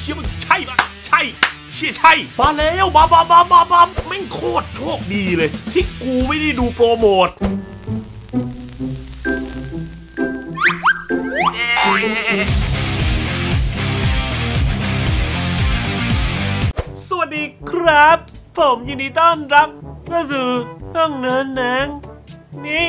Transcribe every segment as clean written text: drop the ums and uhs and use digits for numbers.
ชี่ยมันใช่ปะใช่เชี่ยใช่มาแล้วบ้าแม่งโคตรโชคดีเลยที่กูไม่ได้ดูโปรโมทสวัสดีครับผมยินดีต้อนรับเข้าสู่ห้องนอนหนังนี่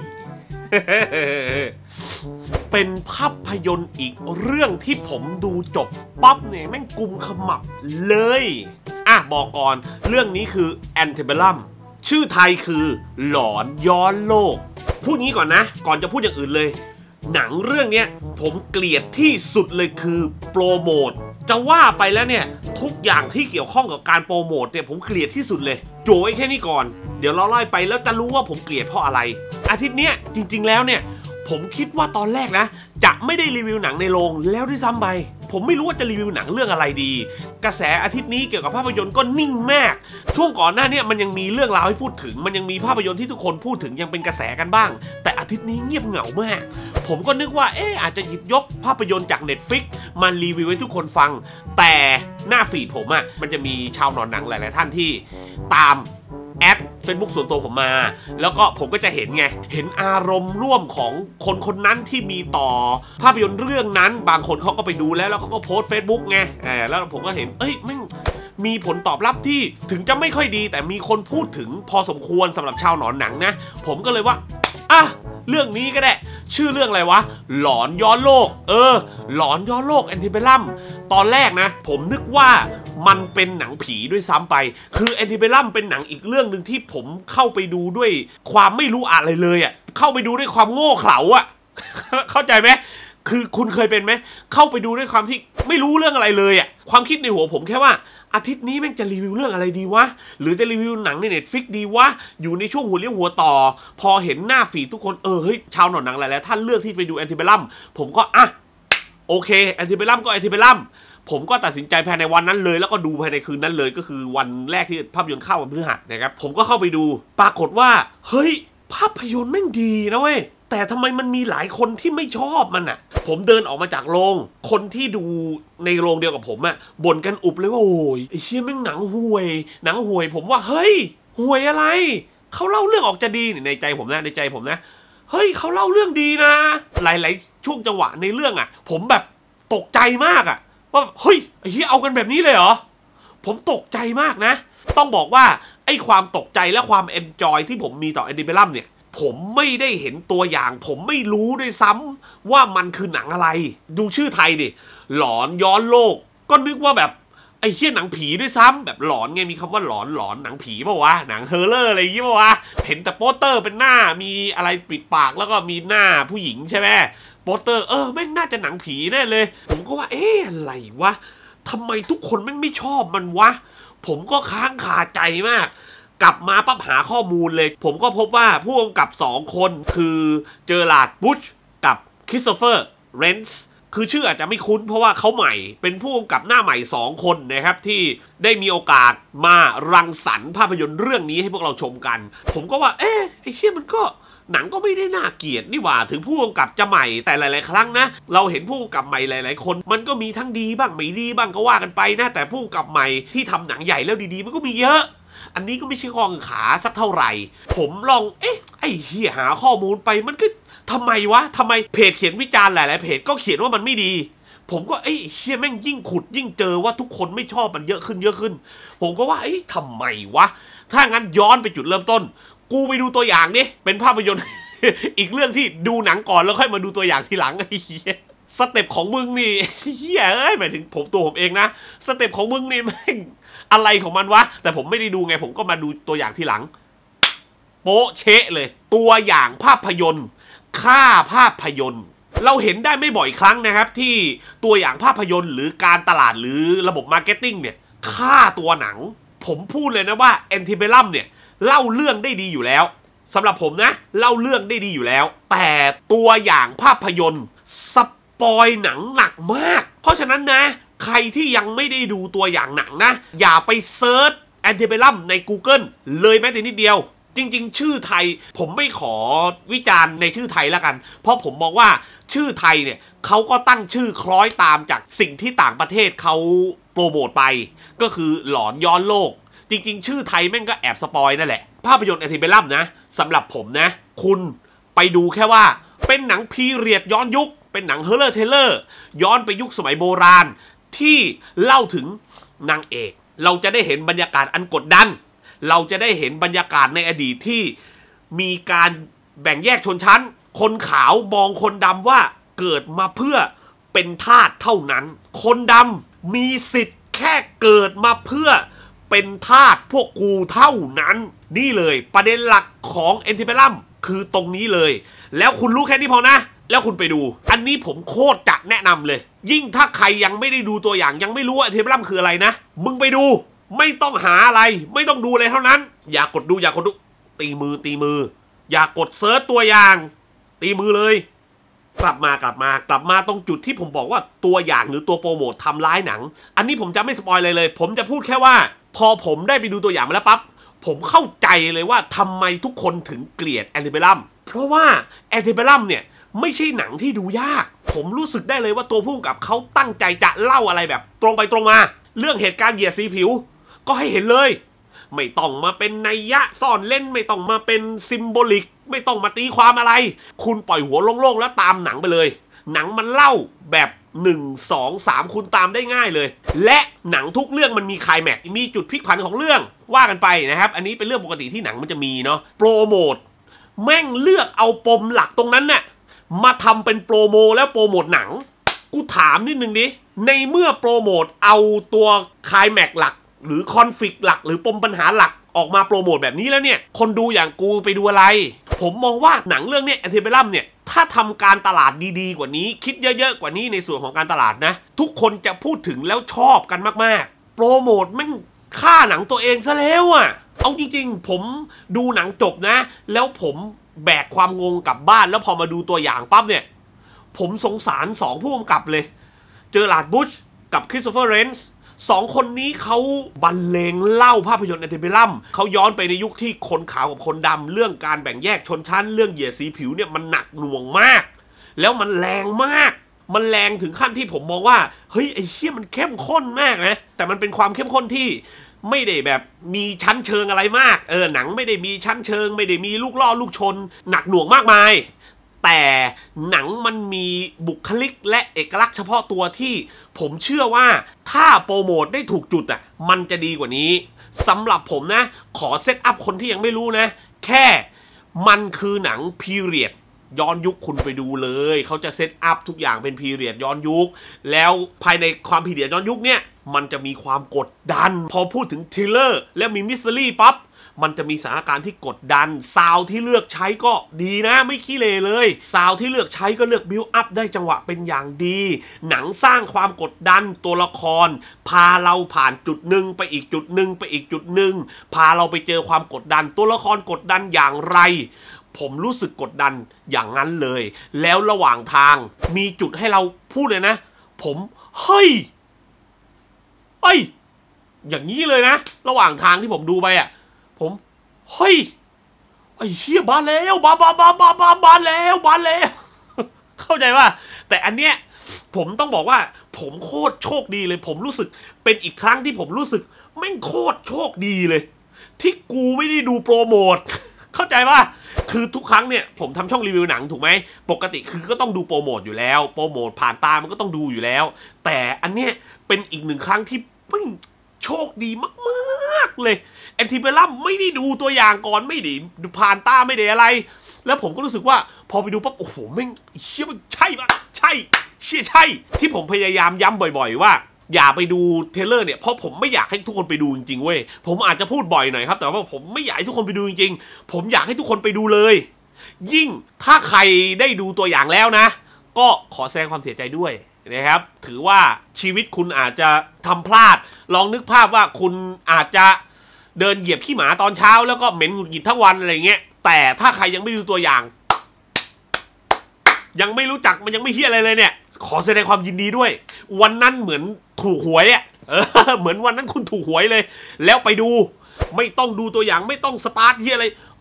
เป็นภาพยนตร์อีกเรื่องที่ผมดูจบปั๊บเนี่ยแม่งกุมขมับเลยบอกก่อนเรื่องนี้คือ Antebellum ชื่อไทยคือหลอนย้อนโลกพูดงี้ก่อนนะก่อนจะพูดอย่างอื่นเลยหนังเรื่องนี้ผมเกลียดที่สุดเลยคือโปรโมทจะว่าไปแล้วเนี่ยทุกอย่างที่เกี่ยวข้องกับการโปรโมทเนี่ยผมเกลียดที่สุดเลยโจยแค่นี้ก่อนเดี๋ยวเราไล่ไปแล้วจะรู้ว่าผมเกลียดเพราะอะไรอาทิตย์นี้จริงๆแล้วเนี่ยผมคิดว่าตอนแรกนะจะไม่ได้รีวิวหนังในโรงแล้วด้วยซ้ำไปผมไม่รู้ว่าจะรีวิวหนังเรื่องอะไรดีกระแสอาทิตย์นี้เกี่ยวกับภาพยนตร์ก็นิ่งมากช่วงก่อนหน้านี้มันยังมีเรื่องราวให้พูดถึงมันยังมีภาพยนตร์ที่ทุกคนพูดถึงยังเป็นกระแสกันบ้างแต่อาทิตย์นี้เงียบเหงามากผมก็นึกว่าอาจจะหยิบยกภาพยนตร์จาก Netflix มารีวิวให้ทุกคนฟังแต่หน้าฟีดผมมันจะมีชาวนอนหนังหลายๆท่านที่ตามแอด Facebook ส่วนตัวผมมาแล้วก็ผมก็จะเห็นอารมณ์ร่วมของคนนั้นที่มีต่อภาพยนตร์เรื่องนั้นบางคนเขาก็ไปดูแล้วเขาก็โพสต์ Facebook ไงแล้วผมก็เห็นมันมีผลตอบรับที่ถึงจะไม่ค่อยดีแต่มีคนพูดถึงพอสมควรสำหรับชาวหนอนหนังนะผมก็เลยว่าเรื่องนี้ก็ได้ชื่อเรื่องอะไรวะหลอนย้อนโลกหลอนย้อนโลก Antebellum ตอนแรกนะผมนึกว่ามันเป็นหนังผีด้วยซ้ำไปคือ Antebellum เป็นหนังอีกเรื่องหนึ่งที่ผมเข้าไปดูด้วยความไม่รู้อะไรเลยเข้าไปดูด้วยความโง่เขลาเข้าใจไหมคือคุณเคยเป็นไหมเข้าไปดูด้วยความที่ไม่รู้เรื่องอะไรเลยความคิดในหัวผมแค่ว่าอาทิตย์นี้แม่งจะรีวิวเรื่องอะไรดีวะหรือจะรีวิวหนังใน Netflix ดีวะอยู่ในช่วงหัวเลี้ยวหัวต่อพอเห็นหน้าฟีดทุกคนเฮ้ยชาวหนอนหนังหลายๆท่านเลือกที่ไปดู Antebellum ผมก็โอเค Antebellum ก็ Antebellum ผมก็ตัดสินใจภายในวันนั้นเลยแล้วก็ดูภายในคืนนั้นเลยก็คือวันแรกที่ภาพยนตร์เข้าวันพฤหัสนะครับผมก็เข้าไปดูปรากฏว่าเฮ้ยภาพยนตร์แม่งดีนะเว้ยแต่ทำไมมันมีหลายคนที่ไม่ชอบมันผมเดินออกมาจากโรงคนที่ดูในโรงเดียวกับผมบ่นกันอุบเลยว่าโอ้ยไอ้เชี่ยแม่งหนังห่วยผมว่าเฮ้ยห่วยอะไรเขาเล่าเรื่องออกจะดีในใจผมนะเฮ้ยเขาเล่าเรื่องดีนะหลายๆช่วงจังหวะในเรื่องผมแบบตกใจมากว่าเฮ้ยไอ้เหี้ยเอากันแบบนี้เลยเหรอผมตกใจมากนะต้องบอกว่าไอ้ความตกใจและความเอนจอยที่ผมมีต่อ Antebellum เนี่ยผมไม่ได้เห็นตัวอย่างผมไม่รู้ด้วยซ้ำว่ามันคือหนังอะไรดูชื่อไทยดิหลอนย้อนโลกก็นึกว่าแบบไอ้เหี้ยหนังผีด้วยซ้ำแบบหลอนไงมีคำว่าหลอนหนังผีป่าวะหนังเฮอร์เลอร์อะไรอย่างงี้ป่าวะเห็นแต่โปสเตอร์เป็นหน้ามีอะไรปิดปากแล้วก็มีหน้าผู้หญิงใช่ไหมโปสเตอร์แม่งน่าจะหนังผีแน่เลยผมก็ว่าอะไรวะทำไมทุกคนแม่งไม่ชอบมันวะผมก็ค้างคาใจมากกลับมาปั๊บหาข้อมูลเลยผมก็พบว่าผู้กำกับ2คนคือเจอราร์ดบุชกับคริสโตเฟอร์เรนซ์คือชื่ออาจจะไม่คุ้นเพราะว่าเขาใหม่เป็นผู้กำกับหน้าใหม่2คนนะครับที่ได้มีโอกาสมารังสรรค์ภาพยนตร์เรื่องนี้ให้พวกเราชมกันผมก็ว่าไอ้เชี่ยมันก็หนังก็ไม่ได้น่าเกลียดนี่หว่าถึงผู้กำกับจะใหม่แต่หลายๆครั้งนะเราเห็นผู้กำกับใหม่หลายๆคนมันก็มีทั้งดีบ้างไม่ดีบ้างก็ว่ากันไปนะแต่ผู้กำกับใหม่ที่ทำหนังใหญ่แล้วดีๆมันก็มีเยอะอันนี้ก็ไม่ใช่ข้อขาสักเท่าไหร่ผมลองไอ้เหี้ยหาข้อมูลไปมันก็ทำไมเพจเขียนวิจารณ์หลายๆเพจก็เขียนว่ามันไม่ดีผมก็เหี้ยแม่งยิ่งขุดยิ่งเจอว่าทุกคนไม่ชอบมันเยอะขึ้นผมก็ว่าทำไมวะถ้างั้นย้อนไปจุดเริ่มต้นกูไปดูตัวอย่างดิเป็นภาพยนตร์ อีกเรื่องที่ดูหนังก่อนแล้วค่อยมาดูตัวอย่างทีหลังไอ้เหี้ยสเต็ปของมึงนี่เหี้ยหมายถึงตัวผมเองนะสเต็ปของมึงนี่แม่งอะไรของมันวะแต่ผมไม่ได้ดูไงผมก็มาดูตัวอย่างทีหลังโป๊ะเชะเลยตัวอย่างภาพยนตร์ค่าภาพยนตร์เราเห็นได้ไม่บ่อยครั้งนะครับที่ตัวอย่างภาพยนตร์หรือการตลาดหรือระบบมาร์เก็ตติ้งเนี่ยค่าตัวหนังผมพูดเลยนะว่า Antebellum เนี่ยเล่าเรื่องได้ดีอยู่แล้วสำหรับผมนะเล่าเรื่องได้ดีอยู่แล้วแต่ตัวอย่างภาพยนตร์สปอยหนังหนักมากเพราะฉะนั้นนะใครที่ยังไม่ได้ดูตัวอย่างหนังนะอย่าไปเซิร์ช Antebellum ใน Google เลยแม้แต่นิดเดียวจริงๆชื่อไทยผมไม่ขอวิจารณ์ในชื่อไทยแล้วกันเพราะผมมองว่าชื่อไทยเนี่ยเขาก็ตั้งชื่อคล้อยตามจากสิ่งที่ต่างประเทศเขาโปรโมทไปก็คือหลอนย้อนโลกจริงๆชื่อไทยแม่งก็แอบสปอยนั่นแหละภาพยนตร์แอนติเบลลัมนะสำหรับผมนะคุณไปดูแค่ว่าเป็นหนังพีเรียดย้อนยุคเป็นหนังเฮอร์เรอร์เทเลอร์ย้อนไปยุคสมัยโบราณที่เล่าถึงนางเอกเราจะได้เห็นบรรยากาศอันกดดันเราจะได้เห็นบรรยากาศในอดีตที่มีการแบ่งแยกชนชั้นคนขาวมองคนดำว่าเกิดมาเพื่อเป็นทาสเท่านั้นคนดำมีสิทธิ์แค่เกิดมาเพื่อเป็นทาสพวกกูเท่านั้นนี่เลยประเด็นหลักของแอนติเบลลัมคือตรงนี้เลยแล้วคุณรู้แค่นี้พอนะแล้วคุณไปดูอันนี้ผมโคตรจะแนะนำเลยยิ่งถ้าใครยังไม่ได้ดูตัวอย่างยังไม่รู้ว่าแอนติเบลลัมคืออะไรนะมึงไปดูไม่ต้องหาอะไรไม่ต้องดูเลยเท่านั้นอย่ากดดูตีมืออย่ากดเซิร์ชตัวอย่างตีมือเลยกลับมาตรงจุดที่ผมบอกว่าตัวอย่างหรือตัวโปรโมททำร้ายหนังอันนี้ผมจะไม่สปอยเลยผมจะพูดแค่ว่าพอผมได้ไปดูตัวอย่างมาแล้วปั๊บผมเข้าใจเลยว่าทำไมทุกคนถึงเกลียดแอนติเบลลัมเพราะว่าแอนติเบลลัมเนี่ยไม่ใช่หนังที่ดูยากผมรู้สึกได้เลยว่าตัวผู้กำกับเขาตั้งใจจะเล่าอะไรแบบตรงไปตรงมาเรื่องเหตุการณ์เหยียดสีผิวก็ให้เห็นเลยไม่ต้องมาเป็นนัยยะซ่อนเล่นไม่ต้องมาเป็นซิมโบลิกไม่ต้องมาตีความอะไรคุณปล่อยหัวโล่งๆแล้วตามหนังไปเลยหนังมันเล่าแบบ1 2 3คุณตามได้ง่ายเลยและหนังทุกเรื่องมันมีไคลแม็กซ์มีจุดพลิกผันของเรื่องว่ากันไปนะครับอันนี้เป็นเรื่องปกติที่หนังมันจะมีเนาะโปรโมทแม่งเลือกเอาปมหลักตรงนั้นน่ะมาทำเป็นโปรโมแล้วโปรโมทหนังกูถามนิดนึงดิในเมื่อโปรโมทเอาตัวไคลแม็กซ์หลักหรือคอนฟลิกต์หลักหรือปมปัญหาหลักออกมาโปรโมทแบบนี้แล้วเนี่ยคนดูอย่างกูไปดูอะไรผมมองว่าหนังเรื่องนี้แอนติเบลลัมเนี่ยถ้าทำการตลาดดีๆกว่านี้คิดเยอะๆกว่านี้ในส่วนของการตลาดนะทุกคนจะพูดถึงแล้วชอบกันมากๆโปรโมทแม่งฆ่าหนังตัวเองซะแล้วอ่ะเอาจริงๆผมดูหนังจบนะแล้วผมแบกความงงกลับบ้านแล้วพอมาดูตัวอย่างปั๊บเนี่ยผมสงสาร2ผู้กำกับเลยเจอราร์ดบุชกับคริสโตเฟอร์เรนซ์2คนนี้เขาบรรเลงเล่าภาพยนตร์แอนติเบลลัมเขาย้อนไปในยุคที่คนขาวกับคนดำเรื่องการแบ่งแยกชนชั้นเรื่องเหยียดสีผิวเนี่ยมันหนักหน่วงมากแล้วมันแรงมากมันแรงถึงขั้นที่ผมมองว่าเฮ้ยไอ้เหี้ยมันเข้มข้นมากนะแต่มันเป็นความเข้มข้นที่ไม่ได้แบบมีชั้นเชิงอะไรมากหนังไม่ได้มีชั้นเชิงไม่ได้มีลูกล่อลูกชนหนักหน่วงมากมายแต่หนังมันมีบุคลิกและเอกลักษณ์เฉพาะตัวที่ผมเชื่อว่าถ้าโปรโมทได้ถูกจุดอ่ะมันจะดีกว่านี้สำหรับผมนะขอเซตอัพคนที่ยังไม่รู้นะแค่มันคือหนังพีเรียดย้อนยุคคุณไปดูเลยเขาจะเซตอัพทุกอย่างเป็นพีเรียดย้อนยุคแล้วภายในความพีเรียดย้อนยุคเนี่ยมันจะมีความกดดันพอพูดถึงทริลเลอร์แล้วมีมิสซิลี่ปั๊บมันจะมีสถานการณ์ที่กดดันซาวที่เลือกใช้ก็ดีนะไม่ขี้เลเลยซาวที่เลือกใช้ก็เลือกบิวอัพได้จังหวะเป็นอย่างดีหนังสร้างความกดดันตัวละครพาเราผ่านจุดหนึ่งไปอีกจุดหนึ่งไปอีกจุดหนึ่งพาเราไปเจอความกดดันตัวละครกดดันอย่างไรผมรู้สึกกดดันอย่างนั้นเลยแล้วระหว่างทางมีจุดให้เราพูดเลยนะผมเฮ้ยอย่างนี้เลยนะระหว่างทางที่ผมดูไปอ่ะผมเฮ้ยไอ้เหี้ยบานแล้วบานแล้วเข้าใจว่าแต่อันเนี้ยผมต้องบอกว่าผมโคตรโชคดีเลยผมรู้สึกเป็นอีกครั้งที่ผมรู้สึกแม่งโคตรโชคดีเลยที่กูไม่ได้ดูโปรโมทเข้าใจว่าคือทุกครั้งเนี่ยผมทำช่องรีวิวหนังถูกไหมปกติคือก็ต้องดูโปรโมทอยู่แล้วโปรโมทผ่านตามันก็ต้องดูอยู่แล้วแต่อันเนี้ยเป็นอีกหนึ่งครั้งที่แม่งโชคดีมากๆเลยแอนติเบลลัมไม่ได้ดูตัวอย่างก่อนไม่ได้ผ่านตาไม่ได้อะไรแล้วผมก็รู้สึกว่าพอไปดูปั๊บโอ้โหแม่งเชี่ยมันใช่ปะใช่ที่ผมพยายามย้ำบ่อยๆว่าอย่าไปดูเทเลอร์เนี่ยเพราะผมไม่อยากให้ทุกคนไปดูจริงๆเว้ยผมอาจจะพูดบ่อยหน่อยครับแต่ว่าผมไม่อยากให้ทุกคนไปดูจริงๆผมอยากให้ทุกคนไปดูเลยยิ่งถ้าใครได้ดูตัวอย่างแล้วนะก็ขอแสดงความเสียใจด้วยนะครับถือว่าชีวิตคุณอาจจะทำพลาดลองนึกภาพว่าคุณอาจจะเดินเหยียบขี้หมาตอนเช้าแล้วก็เหม็นหงุดหงิดทั้งวันอะไรเงี้ยแต่ถ้าใครยังไม่ดูตัวอย่างยังไม่รู้จักมันยังไม่เฮี้ยอะไรเลยเนี่ยขอแสดงความยินดีด้วยวันนั้นเหมือนถูกหวยอ่ะเหมือนวันนั้นคุณถูกหวยเลยแล้วไปดูไม่ต้องดูตัวอย่างไม่ต้องสตาร์ทเฮี้ยอะไร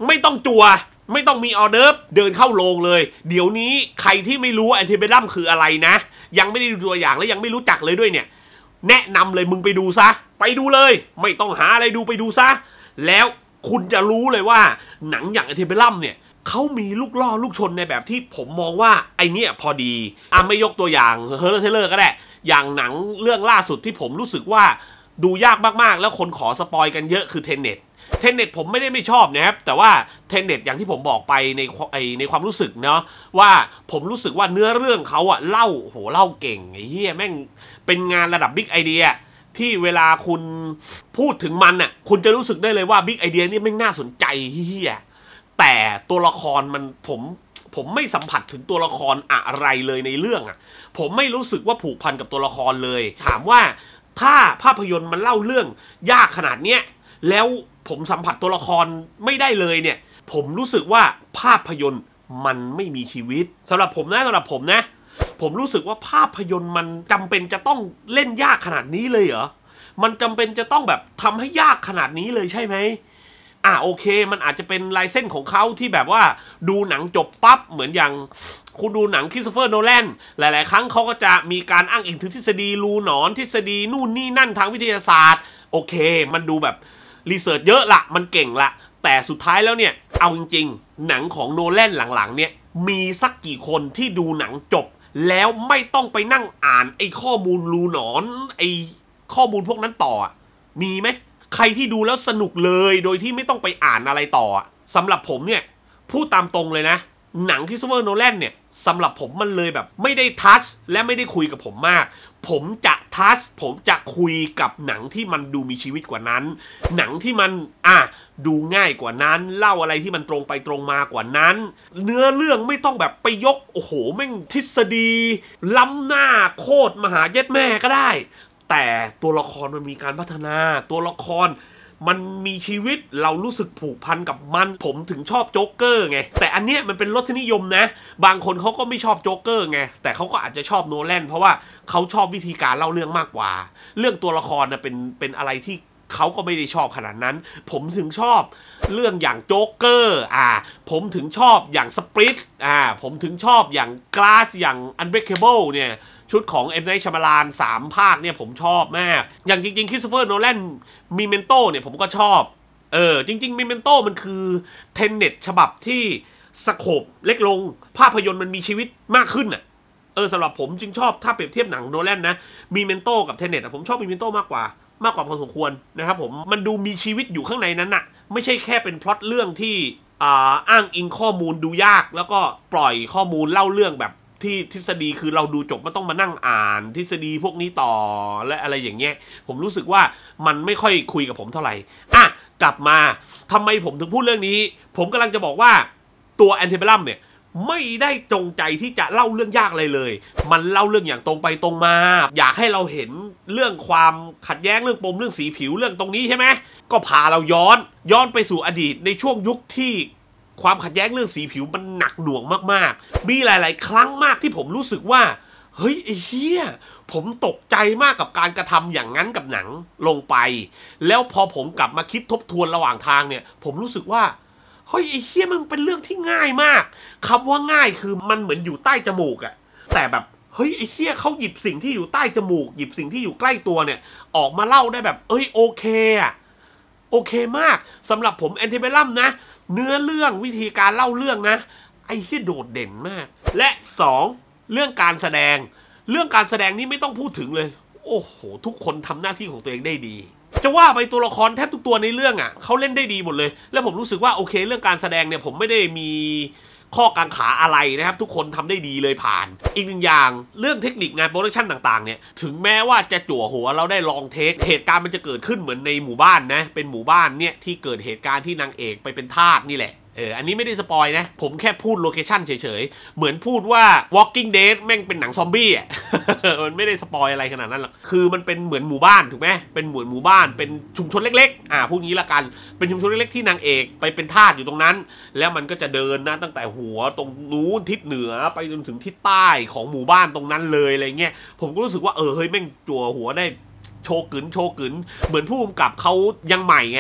ไม่ต้องจัวไม่ต้องมีออเดิร์ฟเดินเข้าโรงเลยเดี๋ยวนี้ใครที่ไม่รู้แอนเทเบลัมคืออะไรนะยังไม่ได้ดูตัวอย่างและยังไม่รู้จักเลยด้วยเนี่ยแนะนำเลยมึงไปดูซะไปดูเลยไม่ต้องหาอะไรดูไปดูซะแล้วคุณจะรู้เลยว่าหนังอย่างแอนเทเบลัมเนี่ยเขามีลูกล่อลูกชนในแบบที่ผมมองว่าไอเนี้ยพอดีไม่ยกตัวอย่างเฮอร์เทเลอร์ก็ได้อย่างหนังเรื่องล่าสุดที่ผมรู้สึกว่าดูยากมากๆแล้วคนขอสปอยกันเยอะคือเทนเน็ตผมไม่ได้ไม่ชอบนะครับแต่ว่าเทนเน็ตอย่างที่ผมบอกไปในความรู้สึกเนาะว่าผมรู้สึกว่าเนื้อเรื่องเขาอะเล่าเก่งไอ้เหี้ยแม่งเป็นงานระดับบิ๊กไอเดียที่เวลาคุณพูดถึงมันอะคุณจะรู้สึกได้เลยว่าบิ๊กไอเดียนี่แม่งน่าสนใจเหี้ยแต่ตัวละครมันผมไม่สัมผัสถึงตัวละครอะไรเลยในเรื่องอะผมไม่รู้สึกว่าผูกพันกับตัวละครเลยถามว่าถ้าภาพยนตร์มันเล่าเรื่องยากขนาดเนี้ยแล้วผมสัมผัสตัวละครไม่ได้เลยเนี่ยผมรู้สึกว่าภาพยนตร์มันไม่มีชีวิตสำหรับผมนะผมรู้สึกว่าภาพยนตร์มันจำเป็นจะต้องเล่นยากขนาดนี้เลยเหรอมันจำเป็นจะต้องแบบทำให้ยากขนาดนี้เลยใช่ไหมโอเคมันอาจจะเป็นลายเส้นของเขาที่แบบว่าดูหนังจบปั๊บเหมือนอย่างคุณดูหนังคริสโตเฟอร์โนแลนหลายๆครั้งเขาก็จะมีการอ้างอิงถึงทฤษฎีรูหนอนทฤษฎีนู่นนี่นั่นทางวิทยาศาสตร์โอเคมันดูแบบรีเสิร์ชเยอะละมันเก่งละแต่สุดท้ายแล้วเนี่ยเอาจริงๆหนังของโนแลนหลังๆเนี่ยมีสักกี่คนที่ดูหนังจบแล้วไม่ต้องไปนั่งอ่านไอ้ข้อมูลรูหนอนไอ้ข้อมูลพวกนั้นต่อมีไหมใครที่ดูแล้วสนุกเลยโดยที่ไม่ต้องไปอ่านอะไรต่อสำหรับผมเนี่ยพูดตามตรงเลยนะหนังคริสโตเฟอร์โนแลนเนี่ยสำหรับผมมันเลยแบบไม่ได้ทัชและไม่ได้คุยกับผมมากผมจะทัชผมจะคุยกับหนังที่มันดูมีชีวิตกว่านั้นหนังที่มันดูง่ายกว่านั้นเล่าอะไรที่มันตรงไปตรงมากว่านั้นเนื้อเรื่องไม่ต้องแบบไปยกโอ้โหแม่งทฤษฎีล้ำหน้าโคตรมหาเย็ดแม่ก็ได้แต่ตัวละครมันมีการพัฒนาตัวละครมันมีชีวิตเรารู้สึกผูกพันกับมันผมถึงชอบโจ๊กเกอร์ไงแต่อันเนี้ยมันเป็นรสนิยมนะบางคนเขาก็ไม่ชอบโจ๊กเกอร์ไงแต่เขาก็อาจจะชอบโนแลนเพราะว่าเขาชอบวิธีการเล่าเรื่องมากกว่าเรื่องตัวละครนะเป็นอะไรที่เขาก็ไม่ได้ชอบขนาดนั้นผมถึงชอบเรื่องอย่างโจ๊กเกอร์ผมถึงชอบอย่างสปริตผมถึงชอบอย่างกลาสอย่างอันเบรคเคเบิลเนี่ยชุดของเอ็มไนท์ ชามาลาน3 ภาคเนี่ยผมชอบมากอย่างจริงๆคริสโตเฟอร์โนแลนมีเมนโตเนี่ยผมก็ชอบจริงๆมีเมนโตมันคือเทนเน็ตฉบับที่สโคปเล็กลงภาพยนตร์มันมีชีวิตมากขึ้นสำหรับผมจึงชอบถ้าเปรียบเทียบหนังโนแลนนะมีเมนโตกับเทนเน็ตผมชอบมีเมนโตมากกว่าพอสมควรนะครับผมมันดูมีชีวิตอยู่ข้างในนั้นไม่ใช่แค่เป็นพล็อตเรื่องที่อ้างอิงข้อมูลดูยากแล้วก็ปล่อยข้อมูลเล่าเรื่องแบบที่ทฤษฎีคือเราดูจบมันต้องมานั่งอ่านทฤษฎีพวกนี้ต่อและอะไรอย่างเงี้ยผมรู้สึกว่ามันไม่ค่อยคุยกับผมเท่าไหร่กลับมาทำไมผมถึงพูดเรื่องนี้ผมกำลังจะบอกว่าตัวแอนเทเบลัมเนี่ยไม่ได้จงใจที่จะเล่าเรื่องยากอะไรเลยมันเล่าเรื่องอย่างตรงไปตรงมาอยากให้เราเห็นเรื่องความขัดแย้งเรื่องปมเรื่องสีผิวเรื่องตรงนี้ใช่ไหมก็พาเราย้อนไปสู่อดีตในช่วงยุคที่ความขัดแย้งเรื่องสีผิวมันหนักหน่วงมากๆมีหลายๆครั้งมากที่ผมรู้สึกว่าเฮ้ยไอ้เหี้ยผมตกใจมากกับการกระทำอย่างนั้นกับหนังลงไปแล้วพอผมกลับมาคิดทบทวนระหว่างทางเนี่ยผมรู้สึกว่าเฮ้ยไอ้เหี้ยมันเป็นเรื่องที่ง่ายมากคำว่าง่ายคือมันเหมือนอยู่ใต้จมูกแต่แบบเฮ้ยไอ้เหี้ยเขาหยิบสิ่งที่อยู่ใต้จมูกหยิบสิ่งที่อยู่ใกล้ตัวเนี่ยออกมาเล่าได้แบบโอเคโอเคมากสำหรับผมแอนเทเบลัมนะเนื้อเรื่องวิธีการเล่าเรื่องนะไอ้ที่โดดเด่นมากและ2เรื่องการแสดงนี่ไม่ต้องพูดถึงเลยโอ้โหทุกคนทำหน้าที่ของตัวเองได้ดีจะว่าไปตัวละครแทบทุกตัวในเรื่องเขาเล่นได้ดีหมดเลยแล้วผมรู้สึกว่าโอเคเรื่องการแสดงเนี่ยผมไม่ได้มีข้อกังขาอะไรนะครับทุกคนทำได้ดีเลยผ่านอีกหนึ่งอย่างเรื่องเทคนิคงานโปรดักชั่นต่างๆเนี่ยถึงแม้ว่าจะจั่วหัวเราได้ลองเทคเหตุการณ์มันจะเกิดขึ้นเหมือนในหมู่บ้านนะเป็นหมู่บ้านเนี่ยที่เกิดเหตุการณ์ที่นางเอกไปเป็นทาสนี่แหละอันนี้ไม่ได้สปอยนะผมแค่พูดโลเคชั่นเฉยๆเหมือนพูดว่า Walking Dead แม่งเป็นหนังซอมบี้มันไม่ได้สปอยอะไรขนาดนั้นหรอกคือมันเป็นเหมือนหมู่บ้านถูกไหมเป็นเหมือนหมู่บ้านเป็นชุมชนเล็กๆพูดงี้ละกันเป็นชุมชนเล็กๆที่นางเอกไปเป็นทาสอยู่ตรงนั้นแล้วมันก็จะเดินนะตั้งแต่หัวตรงนู้นทิศเหนือไปจนถึงทิศใต้ของหมู่บ้านตรงนั้นเลยอะไรเงี้ยผมก็รู้สึกว่าเฮ้ยแม่งจั่วหัวได้โชกึนเหมือนผู้กำกับเขายังใหม่ไง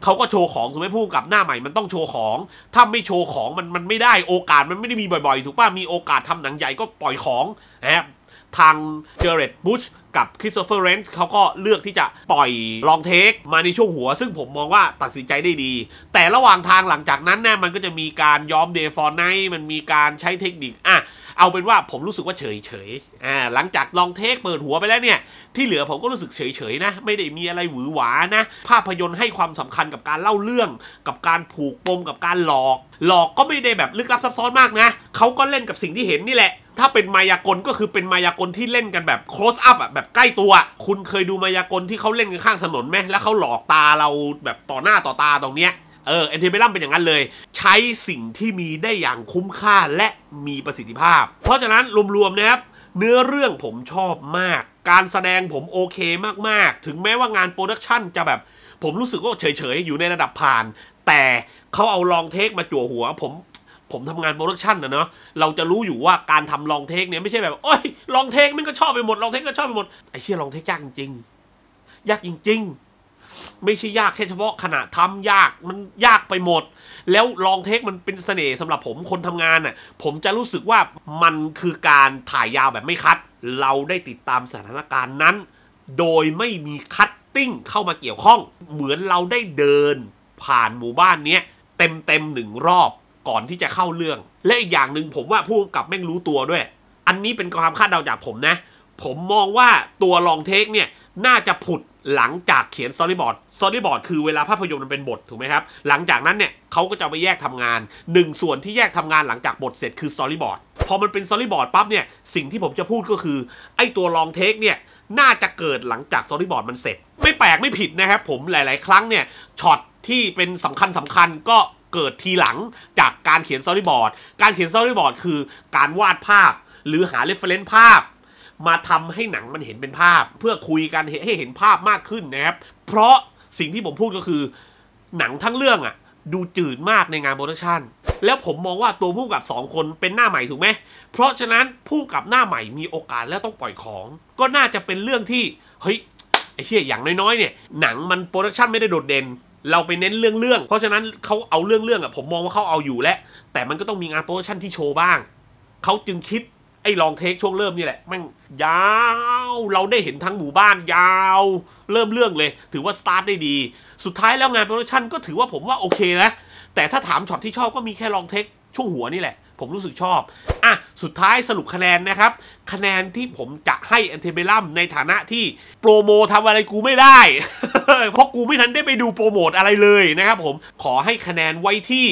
เขาก็โชว์ของถูกไหมผู้กำกับหน้าใหม่มันต้องโชว์ของถ้าไม่โชว์ของมันไม่ได้โอกาสมันไม่ได้มีบ่อยๆถูกป่ะมีโอกาสทำหนังใหญ่ก็ปล่อยของนะครับทางเจอเรตบุชกับคริสโตเฟอร์เรนซ์เขาก็เลือกที่จะปล่อยลองเทคมาในช่วงหัวซึ่งผมมองว่าตัดสินใจได้ดีแต่ระหว่างทางหลังจากนั้นเนี่ยมันก็จะมีการย้อมเดย์ฟอร์ไนท์มันมีการใช้เทคนิคเอาเป็นว่าผมรู้สึกว่าเฉยหลังจากลองเทคเปิดหัวไปแล้วเนี่ยที่เหลือผมก็รู้สึกเฉยนะไม่ได้มีอะไรหวือหวานะภาพยนตร์ให้ความสำคัญกับการเล่าเรื่องกับการผูกปมกับการหลอกก็ไม่ได้แบบลึกลับซับซ้อนมากนะเขาก็เล่นกับสิ่งที่เห็นนี่แหละถ้าเป็นมายากลก็คือเป็นมายากลที่เล่นกันแบบ close up แบบใกล้ตัวคุณเคยดูมายากลที่เขาเล่นกันข้างถนนไหมแล้วเขาหลอกตาเราแบบต่อหน้าต่อตาตรงเนี้ยแอนเทเบลัมเป็นอย่างนั้นเลยใช้สิ่งที่มีได้อย่างคุ้มค่าและมีประสิทธิภาพเพราะฉะนั้นรวมๆนะครับเนื้อเรื่องผมชอบมากการแสดงผมโอเคมากๆถึงแม้ว่างานโปรดักชันจะแบบผมรู้สึกว่าเฉยๆอยู่ในระดับผ่านแต่เขาเอาลองเทคมาจั่วหัวผมทำงานโปรดักชันนะเนาะเราจะรู้อยู่ว่าการทำลองเทคเนี่ยไม่ใช่แบบโอ้ยลองเทคมันก็ชอบไปหมดลองเทคก็ชอบไปหมดไอ้เชี่ยลองเทคยากจริงๆยากจริงๆไม่ใช่ยากแค่เฉพาะขณะทำยากมันยากไปหมดแล้วลองเทคมันเป็นเสน่ห์สำหรับผมคนทำงานน่ะผมจะรู้สึกว่ามันคือการถ่ายยาวแบบไม่คัดเราได้ติดตามสถานการณ์นั้นโดยไม่มีคัตติ้งเข้ามาเกี่ยวข้องเหมือนเราได้เดินผ่านหมู่บ้านเนี้ยเต็ม1 รอบก่อนที่จะเข้าเรื่องและอีกอย่างหนึ่งผมว่าผู้กำกับแม่งรู้ตัวด้วยอันนี้เป็นความคาดเดาจากผมนะผมมองว่าตัวลองเทคเนี่ยน่าจะผุดหลังจากเขียนสตอรี่บอร์ดคือเวลาภาพยนตร์มันเป็นบทถูกไหมครับหลังจากนั้นเนี่ยเขาก็จะไปแยกทำงาน1ส่วนที่แยกทำงานหลังจากบทเสร็จคือสตอรี่บอร์ดพอมันเป็นสตอรี่บอร์ดปั๊บเนี่ยสิ่งที่ผมจะพูดก็คือไอ้ตัวลองเทคเนี่ยน่าจะเกิดหลังจากสตอรี่บอร์ดมันเสร็จไม่แปลกไม่ผิดนะครับผมหลายๆครั้งเนี่ยช็อตที่เป็นสำคัญก็เกิดทีหลังจากการเขียนสตอรี่บอร์ดการเขียนสตอรี่บอร์ดคือการวาดภาพหรือหาเรฟเฟรนซ์ภาพมาทำให้หนังมันเห็นเป็นภาพเพื่อคุยกันให้เห็นภาพมากขึ้นนะครับเพราะสิ่งที่ผมพูดก็คือหนังทั้งเรื่องดูจืดมากในงานโปรดักชันแล้วผมมองว่าตัวผู้กำกับ2 คนเป็นหน้าใหม่ถูกไหมเพราะฉะนั้นผู้กำกับหน้าใหม่มีโอกาสแล้วต้องปล่อยของก็น่าจะเป็นเรื่องที่เฮ้ยไอ้เหี้ยอย่างน้อยๆเนี่ยหนังมันโปรดักชันไม่ได้โดดเด่นเราไปเน้นเรื่องเพราะฉะนั้นเขาเอาเรื่องผมมองว่าเขาเอาอยู่แล้วแต่มันก็ต้องมีงานโปรดักชันที่โชว์บ้างเขาจึงคิดไอ้ลองเทคช่วงเริ่มนี่แหละแม่งยาวเราได้เห็นทั้งหมู่บ้านยาวเริ่มเรื่องเลยถือว่าสตาร์ทได้ดีสุดท้ายแล้วงานโปรดักชันก็ถือว่าผมว่าโอเคนะแต่ถ้าถามช็อตที่ชอบก็มีแค่ลองเทคช่วงหัวนี่แหละผมรู้สึกชอบสุดท้ายสรุปคะแนนนะครับคะแนนที่ผมจะให้แอนเทเบลัมในฐานะที่โปรโมทำอะไรกูไม่ได้ เพราะกูไม่ทันได้ไปดูโปรโมทอะไรเลยนะครับผมขอให้คะแนนไว้ที่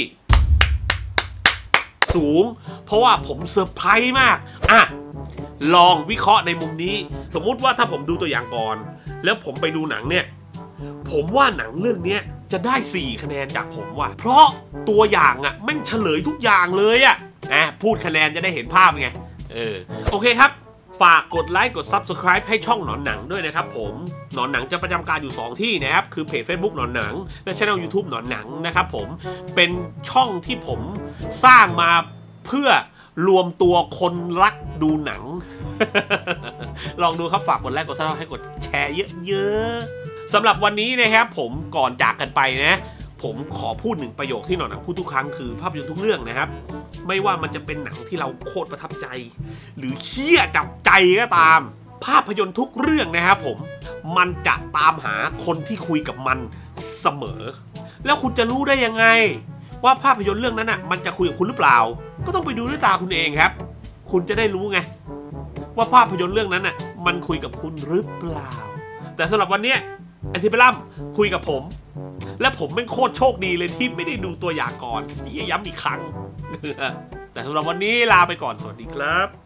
สูงเพราะว่าผมเซอร์ไพรส์มากลองวิเคราะห์ในมุมนี้สมมุติว่าถ้าผมดูตัวอย่างก่อนแล้วผมไปดูหนังเนี่ยผมว่าหนังเรื่องนี้จะได้4คะแนนจากผมว่ะเพราะตัวอย่างแม่งเฉลยทุกอย่างเลยพูดคะแนนจะได้เห็นภาพไงโอเคครับฝากกดไลค์กด Subscribe ให้ช่องหนอนหนังด้วยนะครับผมหนอนหนังจะประจำการอยู่2ที่นะครับคือเพจ Facebook หนอนหนังและช่อง YouTube หนอนหนังนะครับผมเป็นช่องที่ผมสร้างมาเพื่อรวมตัวคนรักดูหนัง ลองดูครับฝากกดไลค์กด Subscribe ให้กดแชร์เยอะๆสำหรับวันนี้นะครับผมก่อนจากกันไปนะผมขอพูด1ประโยคที่หนอนหนังพูดทุกครั้งคือภาพยนตร์ทุกเรื่องนะครับไม่ว่ามันจะเป็นหนังที่เราโคตรประทับใจหรือเชี่ยจับใจก็ตามภาพยนตร์ทุกเรื่องนะครับผมมันจะตามหาคนที่คุยกับมันเสมอแล้วคุณจะรู้ได้ยังไงว่าภาพยนตร์เรื่องนั้นมันจะคุยกับคุณหรือเปล่าก็ต้องไปดูด้วยตาคุณเองครับคุณจะได้รู้ไงว่าภาพยนตร์เรื่องนั้นมันคุยกับคุณหรือเปล่าแต่สำหรับวันนี้แอนเทเบลัมคุยกับผมและผมเป็นโคตรโชคดีเลยที่ไม่ได้ดูตัวอย่างก่อนที่ย้ำอีกครั้ง แต่สำหรับวันนี้ลาไปก่อนสวัสดีครับ